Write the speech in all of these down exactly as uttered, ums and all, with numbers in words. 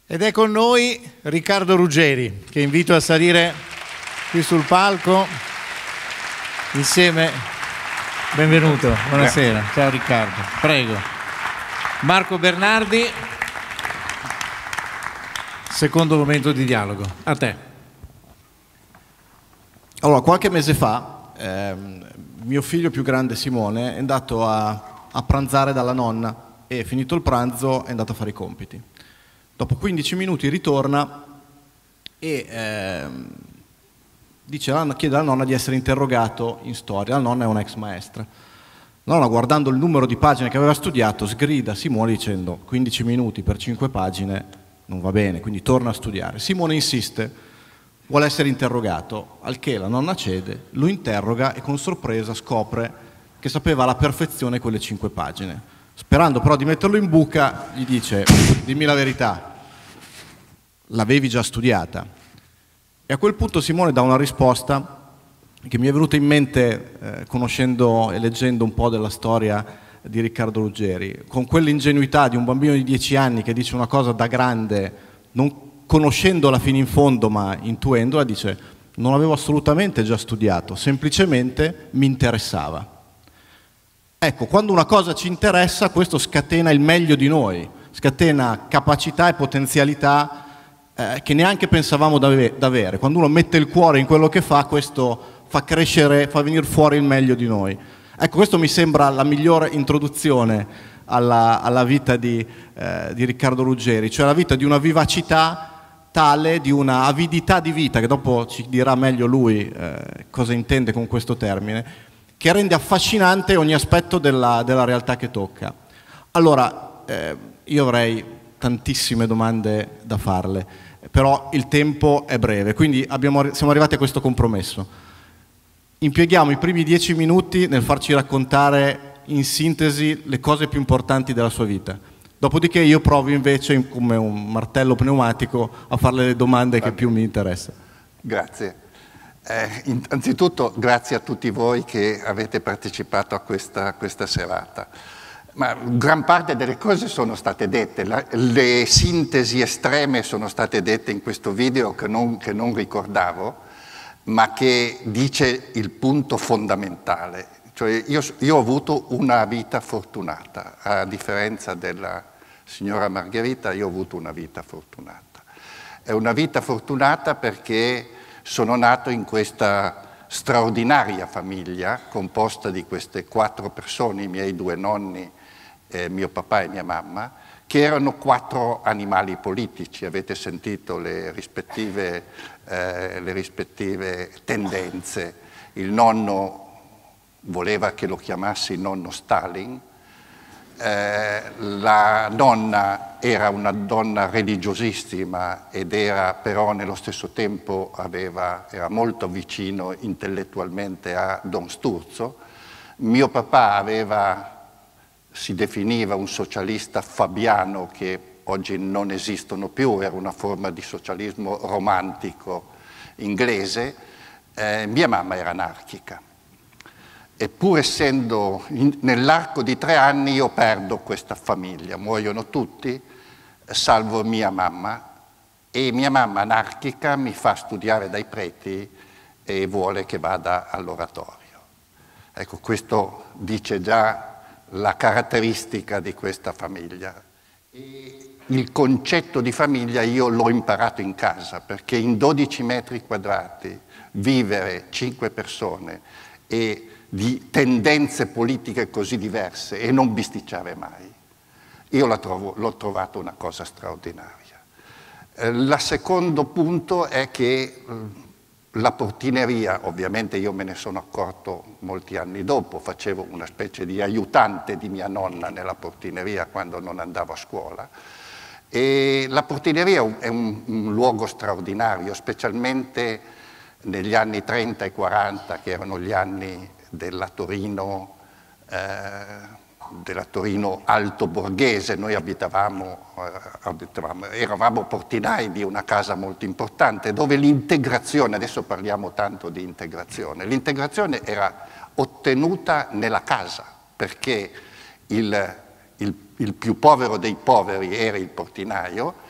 Ed è con noi Riccardo Ruggeri, che invito a salire qui sul palco insieme. Benvenuto, buonasera. Ciao Riccardo, prego. Marco Bernardi, secondo momento di dialogo. A te. Allora, qualche mese fa ehm, mio figlio più grande Simone è andato a, a pranzare dalla nonna e finito il pranzo è andato a fare i compiti. Dopo quindici minuti ritorna e ehm, dice, chiede alla nonna di essere interrogato in storia. La nonna è una ex maestra. La nonna, guardando il numero di pagine che aveva studiato, sgrida Simone dicendo quindici minuti per cinque pagine non va bene, quindi torna a studiare. Simone insiste, vuole essere interrogato, al che la nonna cede, lo interroga e con sorpresa scopre che sapeva alla perfezione quelle cinque pagine. Sperando però di metterlo in buca, gli dice, dimmi la verità, l'avevi già studiata? E a quel punto Simone dà una risposta che mi è venuta in mente eh, conoscendo e leggendo un po' della storia di Riccardo Ruggeri, con quell'ingenuità di un bambino di dieci anni che dice una cosa da grande, non conoscendola fino in fondo ma intuendola, dice non avevo assolutamente già studiato, semplicemente mi interessava. Ecco, quando una cosa ci interessa, questo scatena il meglio di noi, scatena capacità e potenzialità eh, che neanche pensavamo d'avere. Quando uno mette il cuore in quello che fa, questo fa crescere, fa venire fuori il meglio di noi. Ecco, questo mi sembra la migliore introduzione alla, alla vita di, eh, di Riccardo Ruggeri, cioè la vita di una vivacità tale, di una avidità di vita, che dopo ci dirà meglio lui eh, cosa intende con questo termine, che rende affascinante ogni aspetto della, della realtà che tocca. Allora, eh, io avrei tantissime domande da farle, però il tempo è breve, quindi abbiamo, siamo arrivati a questo compromesso. Impieghiamo i primi dieci minuti nel farci raccontare in sintesi le cose più importanti della sua vita. Dopodiché io provo invece, come un martello pneumatico, a farle le domande che più mi interessano. Grazie. Eh, innanzitutto grazie a tutti voi che avete partecipato a questa, questa serata. Ma gran parte delle cose sono state dette, la, le sintesi estreme sono state dette in questo video che non, che non ricordavo, ma che dice il punto fondamentale. Cioè io, io ho avuto una vita fortunata, a differenza della signora Margherita, io ho avuto una vita fortunata. È una vita fortunata perché sono nato in questa straordinaria famiglia composta di queste quattro persone, i miei due nonni, eh, mio papà e mia mamma, che erano quattro animali politici. Avete sentito le rispettive, eh, le rispettive tendenze. Il nonno voleva che lo chiamassi nonno Stalin, Eh, la nonna era una donna religiosissima ed era però nello stesso tempo aveva, era molto vicino intellettualmente a Don Sturzo. Mio papà aveva, si definiva un socialista fabiano che oggi non esistono più, era una forma di socialismo romantico inglese. Eh, mia mamma era anarchica. E pur essendo nell'arco di tre anni io perdo questa famiglia, muoiono tutti, salvo mia mamma, e mia mamma anarchica mi fa studiare dai preti e vuole che vada all'oratorio. Ecco, questo dice già la caratteristica di questa famiglia. E il concetto di famiglia io l'ho imparato in casa, perché in dodici metri quadrati vivere cinque persone e di tendenze politiche così diverse e non bisticciare mai, io la trovo, l'ho trovato una cosa straordinaria. Eh, il secondo punto è che eh, la portineria, ovviamente io me ne sono accorto molti anni dopo, facevo una specie di aiutante di mia nonna nella portineria quando non andavo a scuola, e la portineria è un, un luogo straordinario, specialmente negli anni trenta e quaranta, che erano gli anni della Torino, eh, della Torino alto borghese. Noi abitavamo, eh, abitavamo, eravamo portinai di una casa molto importante dove l'integrazione, adesso parliamo tanto di integrazione, l'integrazione era ottenuta nella casa perché il, il, il più povero dei poveri era il portinaio,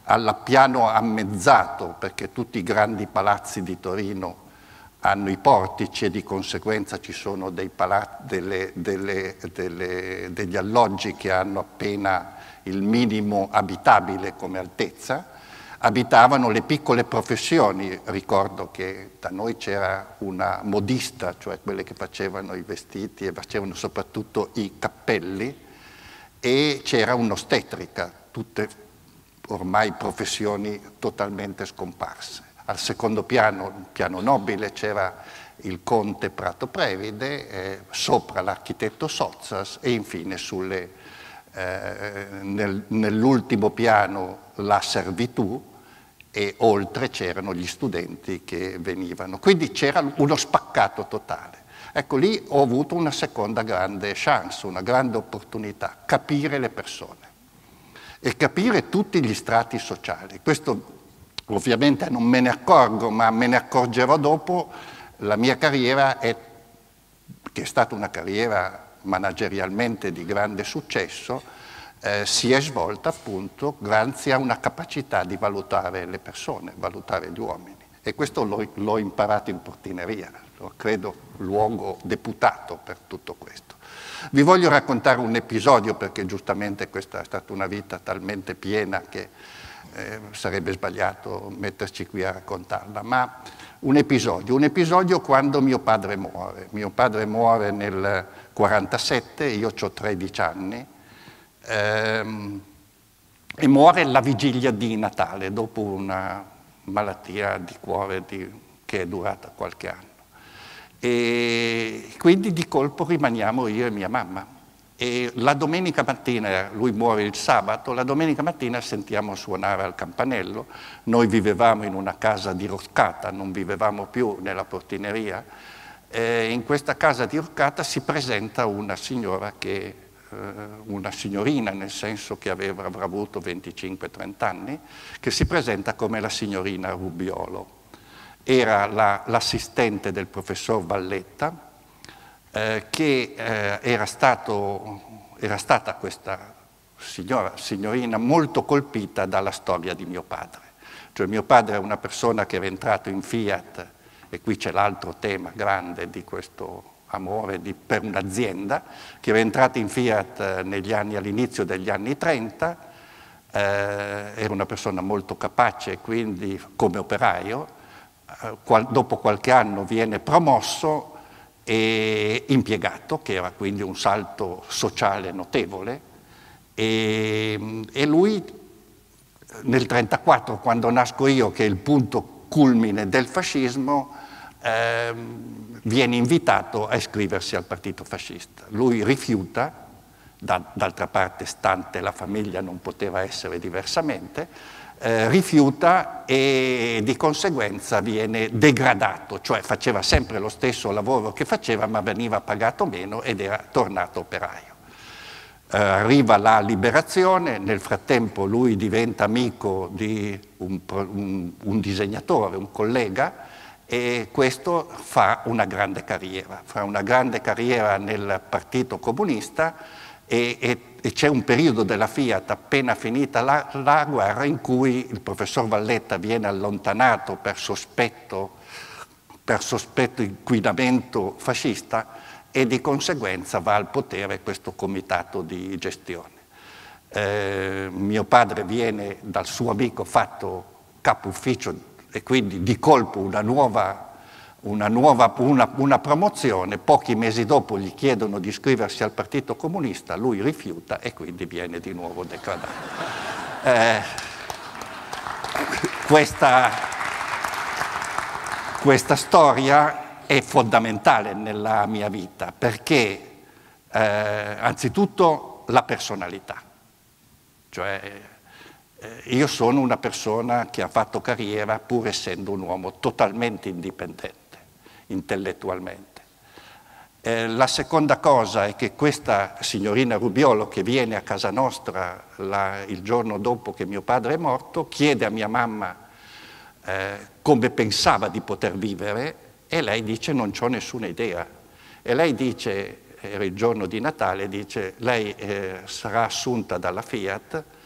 al piano ammezzato, perché tutti i grandi palazzi di Torino hanno i portici e di conseguenza ci sono dei delle, delle, delle, degli alloggi che hanno appena il minimo abitabile come altezza, abitavano le piccole professioni. Ricordo che da noi c'era una modista, cioè quelle che facevano i vestiti e facevano soprattutto i cappelli, e c'era un'ostetrica, tutte ormai professioni totalmente scomparse. Al secondo piano, il piano nobile, c'era il conte Prato Previde, eh, sopra l'architetto Sozzas e infine sulle, eh, nel, nell'ultimo piano la servitù e oltre c'erano gli studenti che venivano. Quindi c'era uno spaccato totale. Ecco, lì ho avuto una seconda grande chance, una grande opportunità, capire le persone e capire tutti gli strati sociali. Questo ovviamente non me ne accorgo, ma me ne accorgerò dopo. La mia carriera, è, che è stata una carriera managerialmente di grande successo, eh, si è svolta appunto grazie a una capacità di valutare le persone, valutare gli uomini. E questo l'ho imparato in portineria, lo credo luogo deputato per tutto questo. Vi voglio raccontare un episodio, perché giustamente questa è stata una vita talmente piena che eh, sarebbe sbagliato metterci qui a raccontarla, ma un episodio, un episodio quando mio padre muore. Mio padre muore nel quarantasette, io ho tredici anni, ehm, e muore la vigilia di Natale, dopo una malattia di cuore di, che è durata qualche anno. E quindi di colpo rimaniamo io e mia mamma. E la domenica mattina, lui muore il sabato, la domenica mattina sentiamo suonare al campanello. Noi vivevamo in una casa diroccata, non vivevamo più nella portineria. E in questa casa diroccata si presenta una signora che, eh, una signorina, nel senso che aveva, avrà avuto venticinque trenta anni, che si presenta come la signorina Rubiolo. Era l'assistente la, del professor Valletta, eh, che eh, era, stato, era stata questa signora, signorina molto colpita dalla storia di mio padre. Cioè mio padre è una persona che era entrato in Fiat, e qui c'è l'altro tema grande di questo amore di, per un'azienda, che era entrato in Fiat negli anni, all'inizio degli anni trenta, eh, era una persona molto capace, quindi come operaio. Qual, dopo qualche anno viene promosso e impiegato, che era quindi un salto sociale notevole, e, e lui nel trentaquattro, quando nasco io, che è il punto culmine del fascismo, eh, viene invitato a iscriversi al partito fascista. Lui rifiuta, da, d'altra parte stante la famiglia non poteva essere diversamente, Eh, rifiuta e di conseguenza viene degradato, cioè faceva sempre lo stesso lavoro che faceva ma veniva pagato meno ed era tornato operaio. Eh, arriva la liberazione, nel frattempo lui diventa amico di un, un, un disegnatore, un collega, e questo fa una grande carriera, fa una grande carriera nel Partito Comunista. E, e, e c'è un periodo della Fiat, appena finita la, la guerra, in cui il professor Valletta viene allontanato per sospetto, per sospetto inquinamento fascista, e di conseguenza va al potere questo comitato di gestione. Eh, mio padre viene dal suo amico fatto capo ufficio e quindi di colpo una nuova Una, nuova, una, una promozione. Pochi mesi dopo gli chiedono di iscriversi al Partito Comunista, lui rifiuta e quindi viene di nuovo degradato. Eh, questa, questa storia è fondamentale nella mia vita perché eh, anzitutto la personalità, cioè eh, io sono una persona che ha fatto carriera pur essendo un uomo totalmente indipendente intellettualmente. Eh, la seconda cosa è che questa signorina Rubiolo, che viene a casa nostra la, il giorno dopo che mio padre è morto, chiede a mia mamma eh, come pensava di poter vivere e lei dice non c'ho nessuna idea. E lei dice, era il giorno di Natale, dice lei eh, sarà assunta dalla Fiat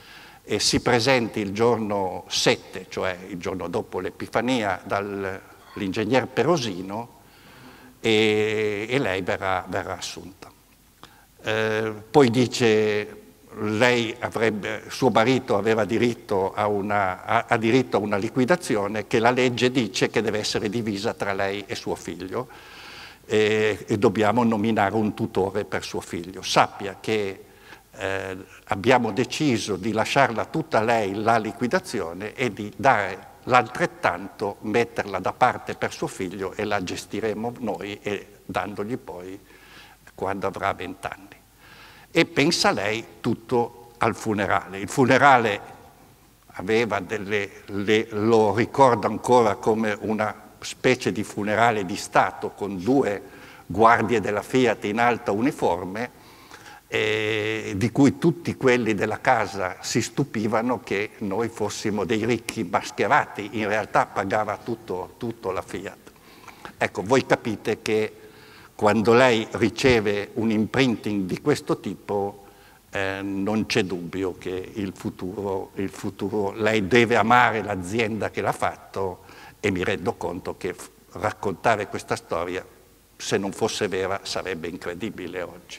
e si presenti il giorno sette, cioè il giorno dopo l'Epifania, dall'ingegner Perosino e, e lei verrà, verrà assunta. Eh, poi dice, lei avrebbe, suo marito aveva diritto a una, ha, ha diritto a una liquidazione che la legge dice che deve essere divisa tra lei e suo figlio e, e dobbiamo nominare un tutore per suo figlio. Sappia che Eh, abbiamo deciso di lasciarla tutta a lei la liquidazione e di dare l'altrettanto, metterla da parte per suo figlio e la gestiremo noi e dandogli poi quando avrà vent'anni. E pensa lei tutto al funerale. Il funerale aveva delle, le, lo ricordo ancora come una specie di funerale di Stato con due guardie della Fiat in alta uniforme, Eh, di cui tutti quelli della casa si stupivano che noi fossimo dei ricchi mascherati, in realtà pagava tutto, tutto la Fiat. Ecco, voi capite che quando lei riceve un imprinting di questo tipo eh, non c'è dubbio che il futuro, il futuro, lei deve amare l'azienda che l'ha fatto e mi rendo conto che raccontare questa storia, se non fosse vera, sarebbe incredibile oggi.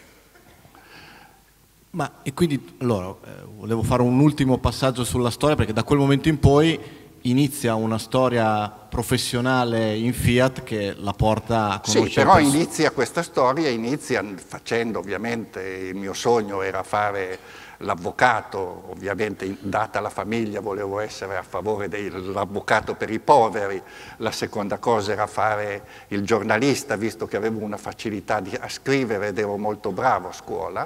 Ma e quindi, allora, eh, volevo fare un ultimo passaggio sulla storia, perché da quel momento in poi inizia una storia professionale in Fiat che la porta a conoscere... Sì, però inizia questa storia, inizia facendo, ovviamente, il mio sogno era fare l'avvocato, ovviamente data la famiglia volevo essere a favore dell'avvocato per i poveri, la seconda cosa era fare il giornalista, visto che avevo una facilità di, a scrivere ed ero molto bravo a scuola,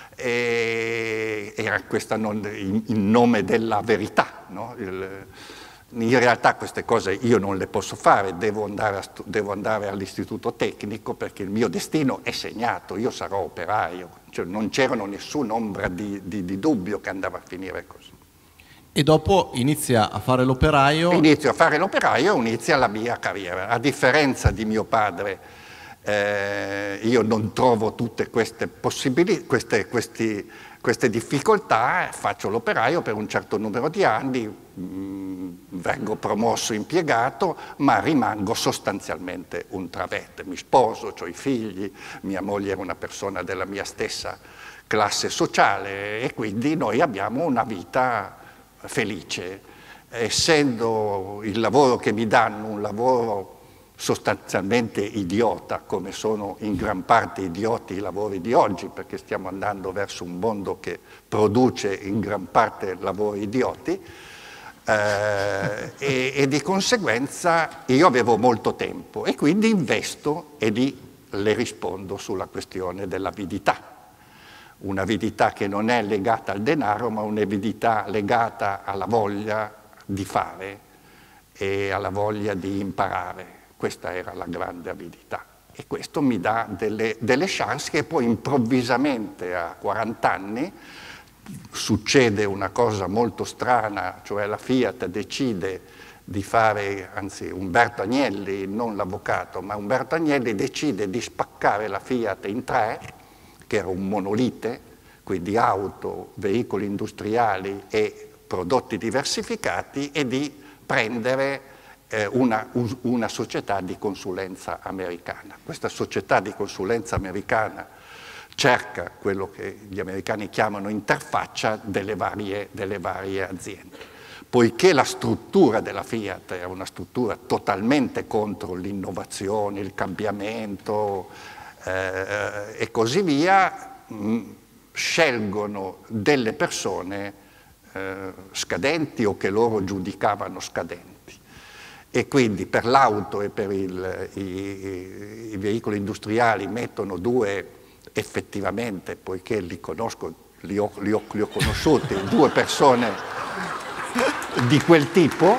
e era questa non, in, in nome della verità, no? Il, in realtà queste cose io non le posso fare, devo andare, devo andare all'istituto tecnico perché il mio destino è segnato, io sarò operaio, cioè non c'erano nessun'ombra di, di, di dubbio che andava a finire così. E dopo inizia a fare l'operaio? Inizio a fare l'operaio e inizia la mia carriera, a differenza di mio padre. Eh, io non trovo tutte queste possibilità, queste, questi, queste difficoltà, faccio l'operaio per un certo numero di anni, mh, vengo promosso impiegato, ma rimango sostanzialmente un travette. Mi sposo, ho i figli, mia moglie era una persona della mia stessa classe sociale e quindi noi abbiamo una vita felice. Essendo il lavoro che mi danno un lavoro sostanzialmente idiota, come sono in gran parte idioti i lavori di oggi, perché stiamo andando verso un mondo che produce in gran parte lavori idioti, eh, e, e di conseguenza io avevo molto tempo e quindi investo e lì le rispondo sulla questione dell'avidità. Un'avidità che non è legata al denaro, ma un'avidità legata alla voglia di fare e alla voglia di imparare. Questa era la grande avidità e questo mi dà delle, delle chance che poi improvvisamente a quaranta anni succede una cosa molto strana, cioè la Fiat decide di fare, anzi Umberto Agnelli, non l'avvocato, ma Umberto Agnelli decide di spaccare la Fiat in tre, che era un monolite, quindi auto, veicoli industriali e prodotti diversificati, e di prendere Una, una società di consulenza americana. Questa società di consulenza americana cerca quello che gli americani chiamano interfaccia delle varie, delle varie aziende. Poiché la struttura della Fiat è una struttura totalmente contro l'innovazione, il cambiamento eh, e così via, mh, scelgono delle persone eh, scadenti o che loro giudicavano scadenti. E quindi per l'auto e per il, i, i veicoli industriali mettono due, effettivamente, poiché li conosco, li ho, li ho, li ho conosciuti, due persone di quel tipo.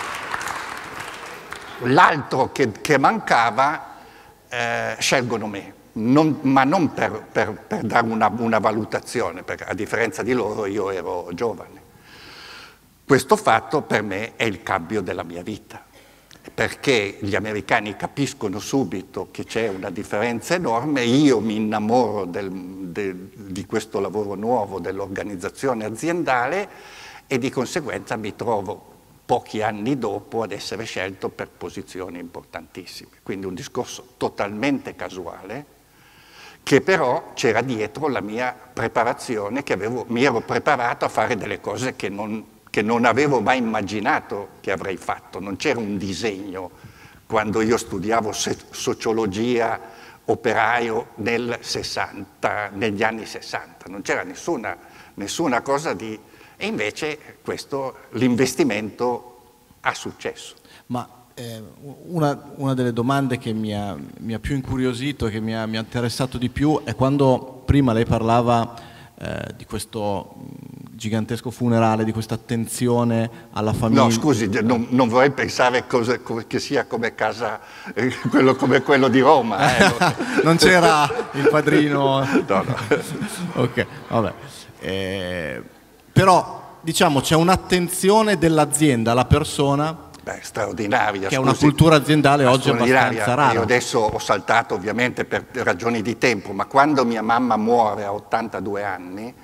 L'altro che, che mancava, eh, scelgono me, non, ma non per, per, per dare una, una valutazione, perché a differenza di loro io ero giovane. Questo fatto per me è il cambio della mia vita, perché gli americani capiscono subito che c'è una differenza enorme, io mi innamoro del, del, di questo lavoro nuovo, dell'organizzazione aziendale, e di conseguenza mi trovo pochi anni dopo ad essere scelto per posizioni importantissime. Quindi un discorso totalmente casuale, che però c'era dietro la mia preparazione, che avevo, mi ero preparato a fare delle cose che non, che non avevo mai immaginato che avrei fatto. Non c'era un disegno quando io studiavo sociologia operaio nel sessanta, negli anni sessanta, non c'era nessuna, nessuna cosa di... E invece questo, l'investimento ha successo. Ma eh, una, una delle domande che mi ha, mi ha più incuriosito, che mi ha, mi ha interessato di più, è quando prima lei parlava eh, di questo gigantesco funerale, di questa attenzione alla famiglia. No, scusi, non, non vorrei pensare cosa, che sia come casa, eh, quello, come quello di Roma. Eh. Non c'era il padrino? No, no. Ok, vabbè. Eh, però, diciamo, c'è un'attenzione dell'azienda alla persona. Beh, straordinaria. Che è scusi, una cultura aziendale oggi abbastanza rara. Io adesso ho saltato ovviamente per ragioni di tempo, ma quando mia mamma muore a ottantadue anni,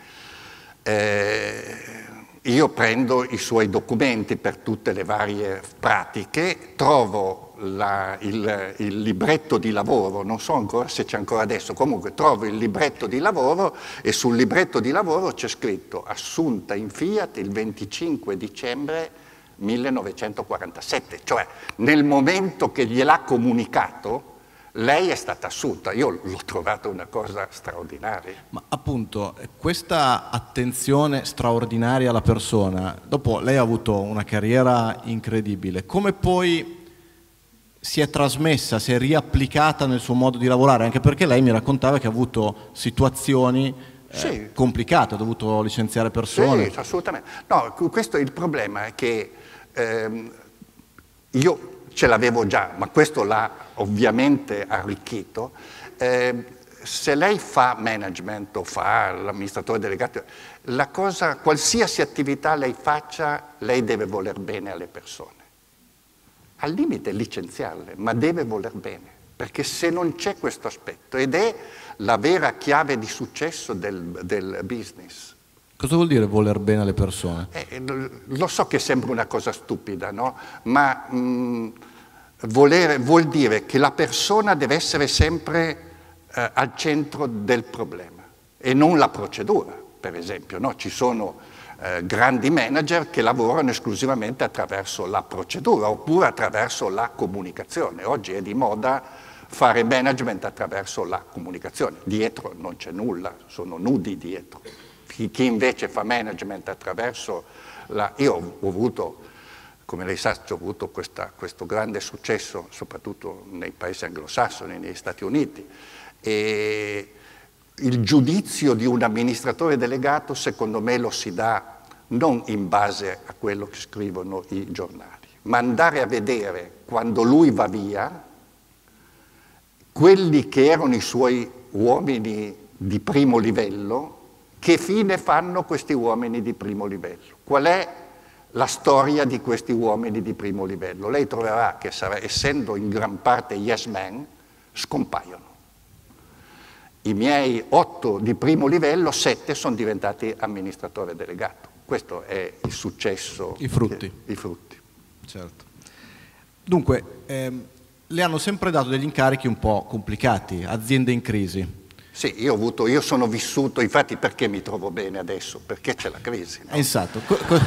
eh, io prendo i suoi documenti per tutte le varie pratiche, trovo la, il, il libretto di lavoro, non so ancora se c'è ancora adesso, comunque trovo il libretto di lavoro e sul libretto di lavoro c'è scritto assunta in Fiat il venticinque dicembre millenovecentoquarantasette, cioè nel momento che gliel'ha comunicato lei è stata assunta. Io l'ho trovata una cosa straordinaria. Ma appunto questa attenzione straordinaria alla persona, dopo lei ha avuto una carriera incredibile, come poi si è trasmessa, si è riapplicata nel suo modo di lavorare? Anche perché lei mi raccontava che ha avuto situazioni eh, sì. complicate, ha dovuto licenziare persone. Sì, assolutamente. No, questo è il problema, è che ehm, io ce l'avevo già, ma questo l'ha ovviamente arricchito. Eh, se lei fa management o fa l'amministratore delegato, la cosa, qualsiasi attività lei faccia, lei deve voler bene alle persone. Al limite licenziarle, ma deve voler bene, perché se non c'è questo aspetto, ed è la vera chiave di successo del, del business. Cosa vuol dire voler bene alle persone? Eh, lo so che sembra una cosa stupida, no? Ma mh, volere, vuol dire che la persona deve essere sempre eh, al centro del problema e non la procedura, per esempio. No? Ci sono eh, grandi manager che lavorano esclusivamente attraverso la procedura oppure attraverso la comunicazione. Oggi è di moda fare management attraverso la comunicazione. Dietro non c'è nulla, sono nudi dietro. Chi invece fa management attraverso la... Io ho avuto, come lei sa, ho avuto questa, questo grande successo, soprattutto nei paesi anglosassoni, negli Stati Uniti, e il giudizio di un amministratore delegato, secondo me, lo si dà non in base a quello che scrivono i giornali, ma andare a vedere, quando lui va via, quelli che erano i suoi uomini di primo livello, che fine fanno questi uomini di primo livello? Qual è la storia di questi uomini di primo livello? Lei troverà che, sarà, essendo in gran parte yes men, scompaiono. I miei otto di primo livello, sette sono diventati amministratore delegato. Questo è il successo. I frutti. Che, I frutti. Certo. Dunque, ehm, le hanno sempre dato degli incarichi un po' complicati, aziende in crisi. Sì, io, ho avuto, io sono vissuto, infatti perché mi trovo bene adesso? Perché c'è la crisi. No? Esatto.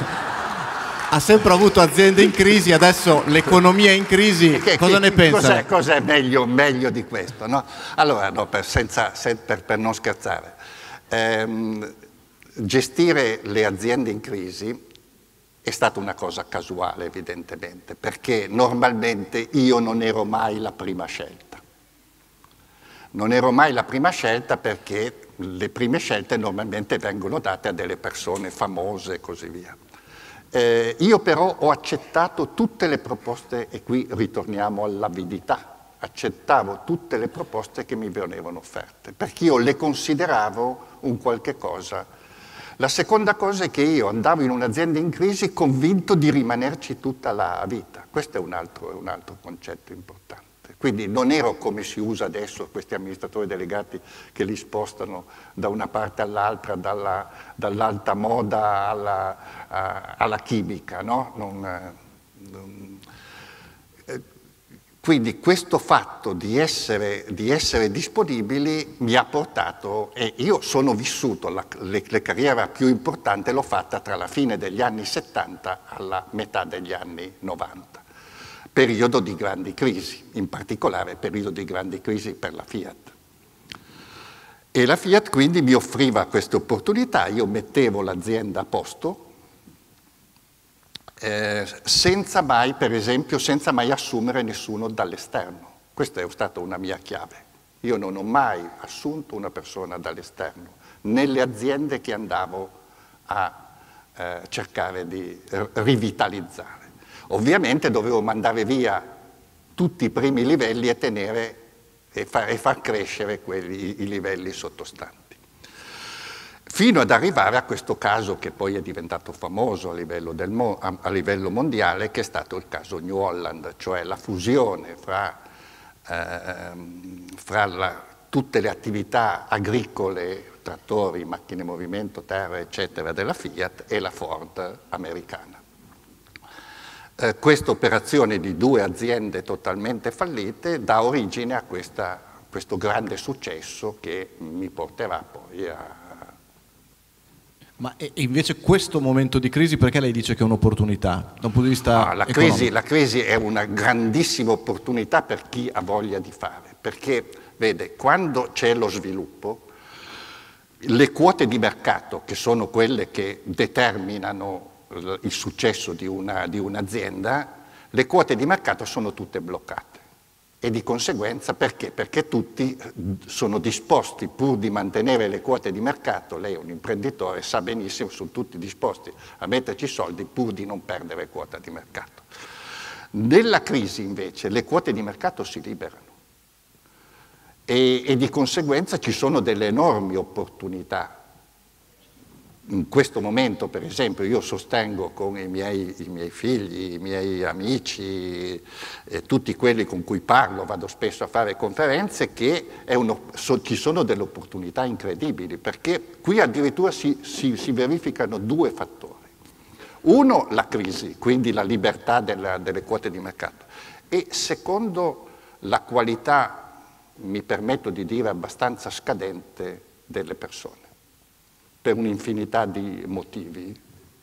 Ha sempre avuto aziende in crisi, adesso l'economia è in crisi, che, cosa che, ne pensa? Cos'è, cos'è meglio, meglio di questo? No? Allora, no, per, senza, per, per non scherzare, ehm, gestire le aziende in crisi è stata una cosa casuale, evidentemente, perché normalmente io non ero mai la prima scelta. Non ero mai la prima scelta perché le prime scelte normalmente vengono date a delle persone famose e così via. Eh, io però ho accettato tutte le proposte, e qui ritorniamo all'avidità, accettavo tutte le proposte che mi venivano offerte, perché io le consideravo un qualche cosa. La seconda cosa è che io andavo in un'azienda in crisi convinto di rimanerci tutta la vita. Questo è un altro, un altro concetto importante. Quindi non ero come si usa adesso, questi amministratori delegati che li spostano da una parte all'altra, dalla, dall'alta moda alla, a, alla chimica, no? Non, non, eh, quindi questo fatto di essere, di essere disponibili mi ha portato, e io sono vissuto, la, le, le carriera più importante l'ho fatta tra la fine degli anni settanta alla metà degli anni novanta. Periodo di grandi crisi, in particolare periodo di grandi crisi per la Fiat. E la Fiat quindi mi offriva queste opportunità, io mettevo l'azienda a posto, eh, senza mai, per esempio, senza mai assumere nessuno dall'esterno. Questa è stata una mia chiave. Io non ho mai assunto una persona dall'esterno, nelle aziende che andavo a eh, cercare di rivitalizzare. Ovviamente dovevo mandare via tutti i primi livelli e tenere e far, e far crescere quelli, i livelli sottostanti. Fino ad arrivare a questo caso che poi è diventato famoso a livello, del mo, a, a livello mondiale, che è stato il caso New Holland, cioè la fusione fra, eh, fra la, tutte le attività agricole, trattori, macchine movimento, terra, eccetera, della Fiat e la Ford americana. Eh, questa operazione di due aziende totalmente fallite dà origine a questa, questo grande successo che mi porterà poi a... Ma e invece questo momento di crisi perché lei dice che è un'opportunità? Da un punto di vista ah, la, crisi, la crisi è una grandissima opportunità per chi ha voglia di fare, perché vede, quando c'è lo sviluppo, le quote di mercato, che sono quelle che determinano il successo di, una, di un'azienda, le quote di mercato sono tutte bloccate e di conseguenza perché? Perché tutti sono disposti, pur di mantenere le quote di mercato, lei è un imprenditore, sa benissimo, sono tutti disposti a metterci soldi pur di non perdere quota di mercato. Nella crisi invece le quote di mercato si liberano e, e di conseguenza ci sono delle enormi opportunità. In questo momento, per esempio, io sostengo con i miei, i miei figli, i miei amici, eh, tutti quelli con cui parlo, vado spesso a fare conferenze, che è uno, so, ci sono delle opportunità incredibili, perché qui addirittura si, si, si verificano due fattori. Uno, la crisi, quindi la libertà della, delle quote di mercato, e secondo, la qualità, mi permetto di dire, abbastanza scadente delle persone, per un'infinità di motivi.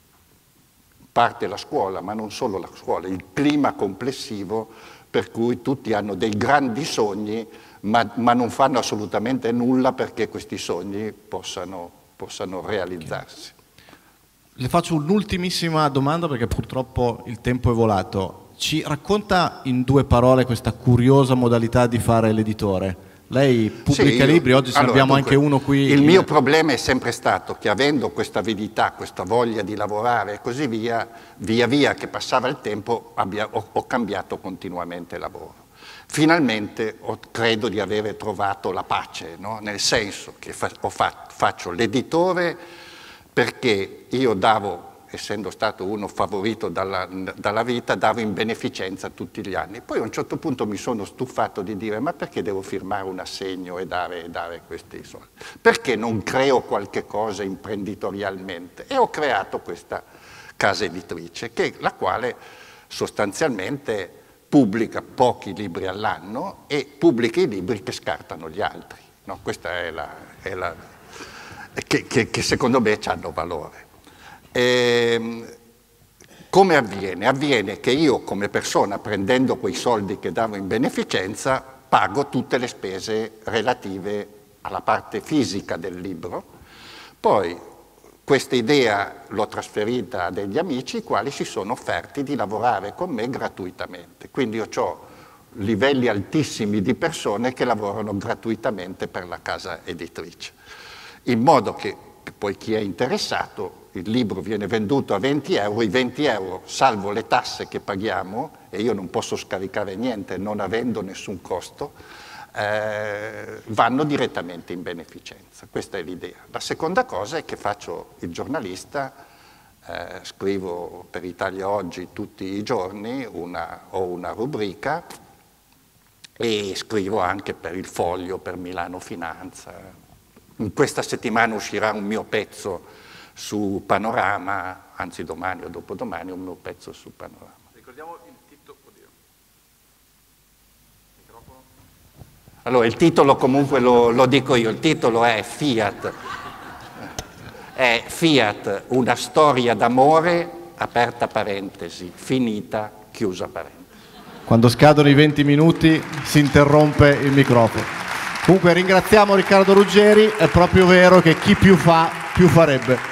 Parte la scuola, ma non solo la scuola, il clima complessivo per cui tutti hanno dei grandi sogni, ma, ma non fanno assolutamente nulla perché questi sogni possano, possano realizzarsi. Le faccio un'ultimissima domanda perché purtroppo il tempo è volato. Ci racconta in due parole questa curiosa modalità di fare l'editore? Lei pubblica sì, libri, oggi allora, abbiamo dunque, anche uno qui. Il mio problema è sempre stato che avendo questa avidità, questa voglia di lavorare e così via, via via che passava il tempo abbia, ho, ho cambiato continuamente lavoro. Finalmente ho, credo di aver trovato la pace, no? Nel senso che fa, ho fa, faccio l'editore perché io davo, essendo stato uno favorito dalla, dalla vita, davo in beneficenza tutti gli anni. Poi a un certo punto mi sono stufato di dire ma perché devo firmare un assegno e dare, dare questi soldi? Perché non creo qualche cosa imprenditorialmente? E ho creato questa casa editrice, che, la quale sostanzialmente pubblica pochi libri all'anno e pubblica i libri che scartano gli altri. No, questa è la... È la che, che, che secondo me hanno valore. E, come avviene? Avviene che io come persona, prendendo quei soldi che davo in beneficenza, pago tutte le spese relative alla parte fisica del libro. Poi questa idea l'ho trasferita a degli amici, i quali si sono offerti di lavorare con me gratuitamente. Quindi io ho livelli altissimi di persone che lavorano gratuitamente per la casa editrice, in modo che poi chi è interessato, il libro viene venduto a venti euro, i venti euro, salvo le tasse che paghiamo, e io non posso scaricare niente non avendo nessun costo, eh, vanno direttamente in beneficenza. Questa è l'idea. La seconda cosa è che faccio il giornalista, eh, scrivo per Italia Oggi tutti i giorni, una, ho una rubrica, e scrivo anche per Il Foglio, per Milano Finanza. In questa settimana uscirà un mio pezzo su Panorama, anzi domani o dopodomani un mio pezzo su Panorama. Ricordiamo il titolo. Allora, il titolo comunque lo, lo dico io, il titolo è Fiat. È Fiat, una storia d'amore, aperta parentesi, finita, chiusa parentesi. Quando scadono i venti minuti si interrompe il microfono. Comunque ringraziamo Riccardo Ruggeri, è proprio vero che chi più fa, più farebbe.